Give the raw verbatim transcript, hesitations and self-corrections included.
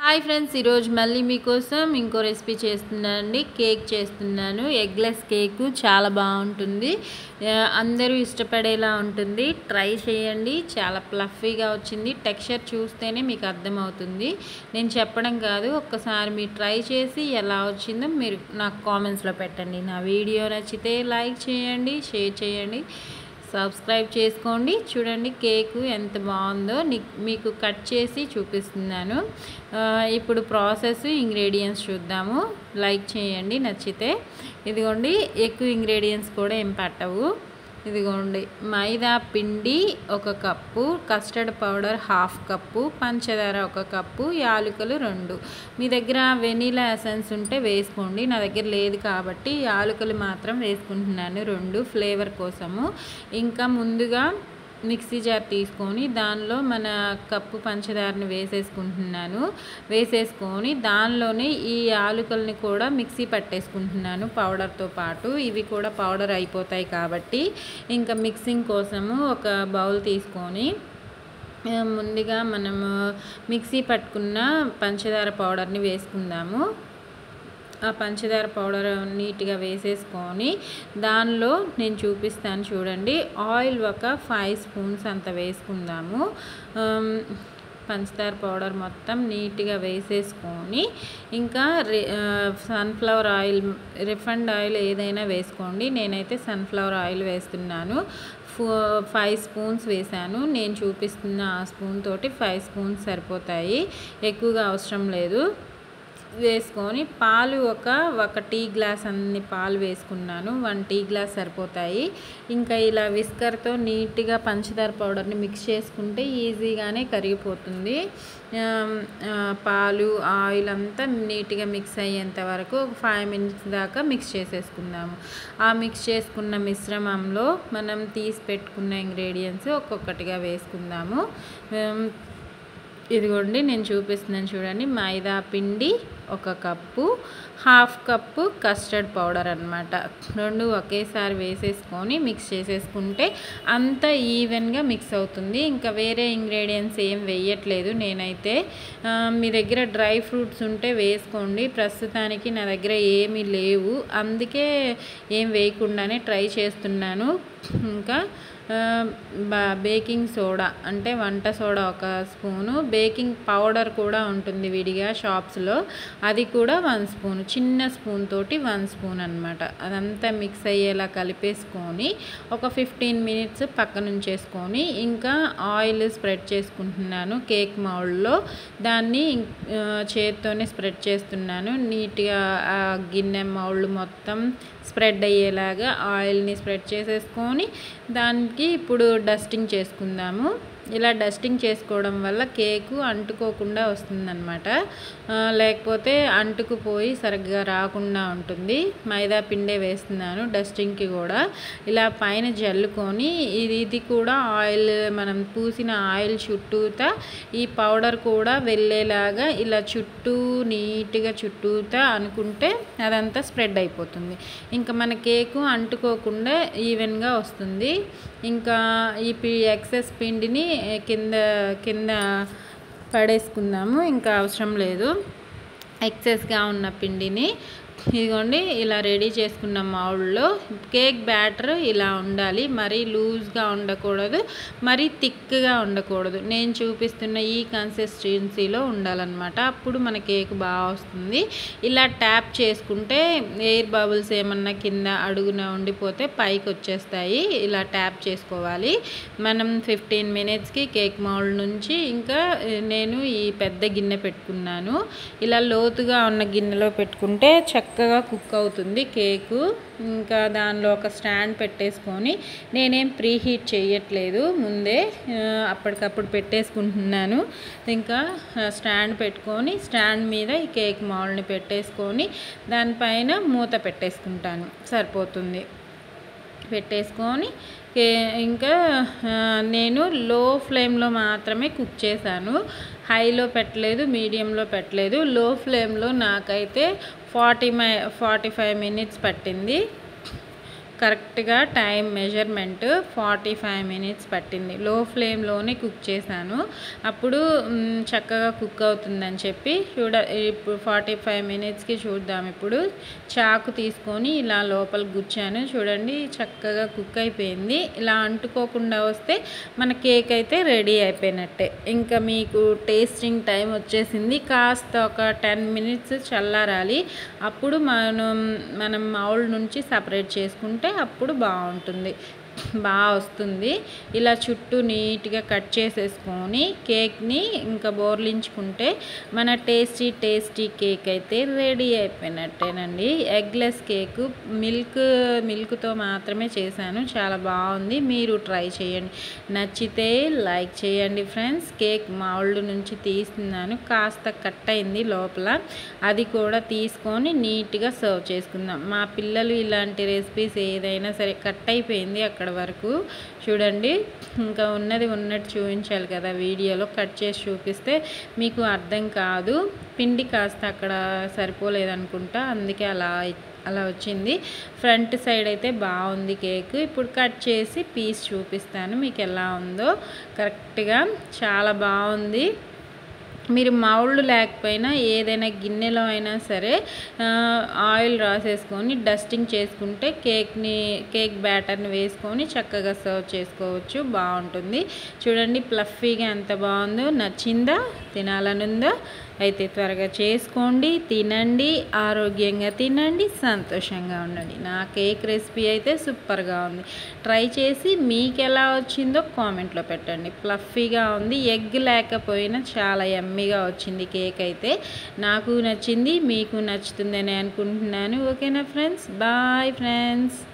Hi friends, ఈరోజు మళ్ళీ మీకోసం ఇంకో రెసిపీ చేస్తున్నానండి. కేక్ చేస్తున్నాను. ఎగ్లెస్ కేకు చాలా బాగుంటుంది, అందరూ ఇష్టపడేలా ఉంటుంది. ట్రై చేయండి. చాలా ఫ్లఫీగా వచ్చింది. టెక్స్చర్ చూస్తేనే మీకు అర్థమవుతుంది, నేను చెప్పడం కాదు. ఒక్కసారి మీరు ట్రై చేసి ఎలా వచ్చిందో మీరు నాకు కామెంట్స్లో పెట్టండి. నా వీడియో నచ్చితే లైక్ చేయండి, షేర్ చేయండి, సబ్స్క్రైబ్ చేసుకోండి. చూడండి కేకు ఎంత బాగుందో మీకు కట్ చేసి చూపిస్తున్నాను. ఇప్పుడు ప్రాసెస్, ఇంగ్రీడియంట్స్ చూద్దాము. లైక్ చేయండి నచ్చితే. ఇదిగోండి, ఎక్కువ ఇంగ్రీడియంట్స్ కూడా ఏం పట్టవు. ఇదిగోండి, మైదా పిండి ఒక cup, custard powder half cup, పంచదార ఒక కప్పు, యాలకులు రెండు. మీ దగ్గర వెనీలా ఎసెన్స్ ఉంటే వేసుకోండి, నా దగ్గర లేదు కాబట్టి యాలకులు మాత్రం వేసుకుంటున్నాను రెండు, ఫ్లేవర్ కోసము. ఇంకా ముందుగా మిక్సీ జార్ తీసుకొని దానిలో మన కప్పు పంచదారని వేసేసుకుంటున్నాను. వేసేసుకొని దానిలోనే ఈ యాలకుల్ని కూడా మిక్సీ పట్టేసుకుంటున్నాను పౌడర్తో పాటు. ఇవి కూడా పౌడర్ అయిపోతాయి కాబట్టి ఇంకా మిక్సింగ్ కోసము ఒక బౌల్ తీసుకొని ముందుగా మనము మిక్సీ పట్టుకున్న పంచదార పౌడర్ని వేసుకుందాము. ఆ పంచదార పౌడర్ నీట్గా వేసేసుకొని దానిలో నేను చూపిస్తాను చూడండి, ఆయిల్ ఒక ఫైవ్ స్పూన్స్ అంత వేసుకుందాము. పంచదార పౌడర్ మొత్తం నీట్గా వేసేసుకొని ఇంకా సన్ఫ్లవర్ ఆయిల్, రిఫైండ్ ఆయిల్ ఏదైనా వేసుకోండి. నేనైతే సన్ఫ్లవర్ ఆయిల్ వేస్తున్నాను. ఫైవ్ స్పూన్స్ వేసాను. నేను చూపిస్తున్న ఆ స్పూన్ తోటి ఫైవ్ స్పూన్స్ సరిపోతాయి, ఎక్కువగా అవసరం లేదు. వేసుకొని పాలు ఒక ఒక టీ గ్లాస్ అన్ని పాలు వేసుకున్నాను. వన్ టీ గ్లాస్ సరిపోతాయి. ఇంకా ఇలా విస్కర్తో నీట్గా పంచదార పౌడర్ని మిక్స్ చేసుకుంటే ఈజీగానే కరిగిపోతుంది. పాలు, ఆయిల్ అంతా నీట్గా మిక్స్ అయ్యేంత వరకు ఒక ఫైవ్ మినిట్స్ దాకా మిక్స్ చేసేసుకుందాము. ఆ మిక్స్ చేసుకున్న మిశ్రమంలో మనం తీసి పెట్టుకున్న ఇంగ్రీడియంట్స్ ఒక్కొక్కటిగా వేసుకుందాము. ఇదిగోండి, నేను చూపిస్తున్నాను చూడండి, మైదా పిండి ఒక cup, half cup custard powder అన్నమాట. రెండు ఒకేసారి వేసేసుకొని మిక్స్ చేసేసుకుంటే అంత ఈవెన్గా మిక్స్ అవుతుంది. ఇంకా వేరే ఇంగ్రీడియంట్స్ ఏం వేయట్లేదు నేనైతే. మీ దగ్గర డ్రై ఫ్రూట్స్ ఉంటే వేసుకోండి. ప్రస్తుతానికి నా దగ్గర ఏమీ లేవు, అందుకే ఏం వేయకుండానే ట్రై చేస్తున్నాను. ఇంకా బేకింగ్ సోడా అంటే వంట సోడా ఒక స్పూను, బేకింగ్ పౌడర్ కూడా ఉంటుంది విడిగా షాప్స్లో, అది కూడా వన్ స్పూన్, చిన్న స్పూన్ తోటి వన్ స్పూన్ అనమాట. అదంతా మిక్స్ అయ్యేలా కలిపేసుకొని ఒక ఫిఫ్టీన్ మినిట్స్ పక్కన ఉంచేసుకొని ఇంకా ఆయిల్ స్ప్రెడ్ చేసుకుంటున్నాను కేక్ మౌల్డ్లో. దాన్ని చేత్తోనే స్ప్రెడ్ చేస్తున్నాను నీట్గా. ఆ గిన్నె మౌల్డ్ మొత్తం స్ప్రెడ్ అయ్యేలాగా ఆయిల్ని స్ప్రెడ్ చేసేసుకొని దానికి ఇప్పుడు డస్టింగ్ చేసుకుందాము. ఇలా డస్టింగ్ చేసుకోవడం వల్ల కేకు అంటుకోకుండా వస్తుందన్నమాట, లేకపోతే అంటుకుపోయి సరిగ్గా రాకుండా ఉంటుంది. మైదా పిండే వేస్తున్నాను డస్టింగ్కి కూడా. ఇలా పైన జల్లుకొని ఇది ఇది కూడా ఆయిల్, మనం పూసిన ఆయిల్ చుట్టూతా ఈ పౌడర్ కూడా వెళ్ళేలాగా ఇలా చుట్టూ నీట్గా చుట్టూతా అనుకుంటే అదంతా స్ప్రెడ్ అయిపోతుంది. ఇంకా మన కేకు అంటుకోకుండా ఈవెన్గా వస్తుంది. ఇంకా ఈ ఎక్సెస్ పిండిని కింద కింద పడేసుకుందాము, ఇంకా అవసరం లేదు ఎక్సెస్గా ఉన్న పిండిని. ఇదిగోండి, ఇలా రెడీ చేసుకున్న మౌల్డ్లో కేక్ బ్యాటర్ ఇలా ఉండాలి. మరీ లూజ్గా ఉండకూడదు, మరీ థిక్గా ఉండకూడదు. నేను చూపిస్తున్న ఈ కన్సిస్టెన్సీలో ఉండాలన్నమాట, అప్పుడు మన కేక్ బాగా వస్తుంది. ఇలా ట్యాప్ చేసుకుంటే ఎయిర్ బబుల్స్ ఏమన్నా కింద అడుగున ఉండిపోతే పైకి వచ్చేస్తాయి. ఇలా ట్యాప్ చేసుకోవాలి. మనం ఫిఫ్టీన్ మినిట్స్కి కేక్ మౌల్డ్ నుంచి ఇంకా నేను ఈ పెద్ద గిన్నె పెట్టుకున్నాను. ఇలా లోతుగా ఉన్న గిన్నెలో పెట్టుకుంటే చక్కగా కుక్ అవుతుంది కేకు. ఇంకా దానిలో ఒక స్టాండ్ పెట్టేసుకొని, నేనేం ప్రీ హీట్ చేయట్లేదు, ముందే అప్పటికప్పుడు పెట్టేసుకుంటున్నాను. ఇంకా స్టాండ్ పెట్టుకొని స్టాండ్ మీద ఈ కేక్ మౌల్డ్ని పెట్టేసుకొని దానిపైన మూత పెట్టేసుకుంటాను, సరిపోతుంది. పెట్టేసుకొని ఇంకా నేను లో ఫ్లేమ్లో మాత్రమే కుక్ చేశాను, హైలో పెట్టలేదు, మీడియంలో పెట్టలేదు. లో ఫ్లేమ్లో నాకైతే ఫార్టీ మై ఫార్టీ ఫైవ్ మినిట్స్ పట్టింది. కరెక్ట్గా time measurement forty five minutes పట్టింది. లో ఫ్లేమ్లోనే కుక్ చేశాను. అప్పుడు చక్కగా కుక్ అవుతుందని చెప్పి చూడ ఇప్పుడు ఫార్టీ ఫైవ్ మినిట్స్కి చూద్దాం. ఇప్పుడు చాకు తీసుకొని ఇలా లోపల గుచ్చాను. చూడండి చక్కగా కుక్ అయిపోయింది. ఇలా అంటుకోకుండా వస్తే మన కేక్ అయితే రెడీ అయిపోయినట్టే. ఇంకా మీకు టేస్టింగ్ టైం వచ్చేసింది. కాస్త ఒక టెన్ మినిట్స్ చల్లారాలి. అప్పుడు మనం మనం మౌల్డ్ నుంచి సపరేట్ చేసుకుంటే అప్పుడు బాగుంటుంది, బాగా వస్తుంది. ఇలా చుట్టూ నీట్గా కట్ చేసేసుకొని కేక్ని ఇంకా బోర్లించుకుంటే మన టేస్టీ టేస్టీ కేక్ అయితే రెడీ అయిపోయినట్టేనండి. ఎగ్లెస్ కేక్ మిల్క్ మిల్క్తో మాత్రమే చేశాను. చాలా బాగుంది, మీరు ట్రై చేయండి. నచ్చితే లైక్ చేయండి ఫ్రెండ్స్. కేక్ మౌల్డ్ నుంచి తీస్తున్నాను, కాస్త కట్ అయింది లోపల, అది కూడా తీసుకొని నీట్గా సర్వ్ చేసుకుందాం. మా పిల్లలు ఇలాంటి రెసిపీస్ ఏదైనా సరే కట్ అయిపోయింది అక్కడ వరకు చూడండి, ఇంకా ఉన్నది ఉన్నట్టు చూపించాలి కదా, వీడియోలో కట్ చేసి చూపిస్తే మీకు అర్థం కాదు. పిండి కాస్త అక్కడ సరిపోలేదనుకుంటా, అందుకే అలా అలా వచ్చింది. ఫ్రంట్ సైడ్ అయితే బాగుంది కేక్. ఇప్పుడు కట్ చేసి పీస్ చూపిస్తాను మీకు ఎలా ఉందో. కరెక్ట్గా చాలా బాగుంది. మీరు మౌల్డ్ లేకపోయినా ఏదైనా గిన్నెలో అయినా సరే ఆయిల్ రాసేసుకొని డస్టింగ్ చేసుకుంటే కేక్ని కేక్ బ్యాటర్ని వేసుకొని చక్కగా సర్వ్ చేసుకోవచ్చు, బాగుంటుంది. చూడండి ప్లఫీగా ఎంత బాగుందో. నచ్చిందా? తినాలనుందా? అయితే త్వరగా చేసుకోండి, తినండి, ఆరోగ్యంగా తినండి, సంతోషంగా ఉండండి. నా కేక్ రెసిపీ అయితే సూపర్గా ఉంది. ట్రై చేసి మీకు ఎలా వచ్చిందో కామెంట్లో పెట్టండి. ఫ్లఫీగా ఉంది, ఎగ్ లేకపోయినా చాలా యమ్మీగా వచ్చింది కేక్ అయితే. నాకు నచ్చింది, మీకు నచ్చుతుందని అనుకుంటున్నాను. ఓకేనా ఫ్రెండ్స్? Bye friends.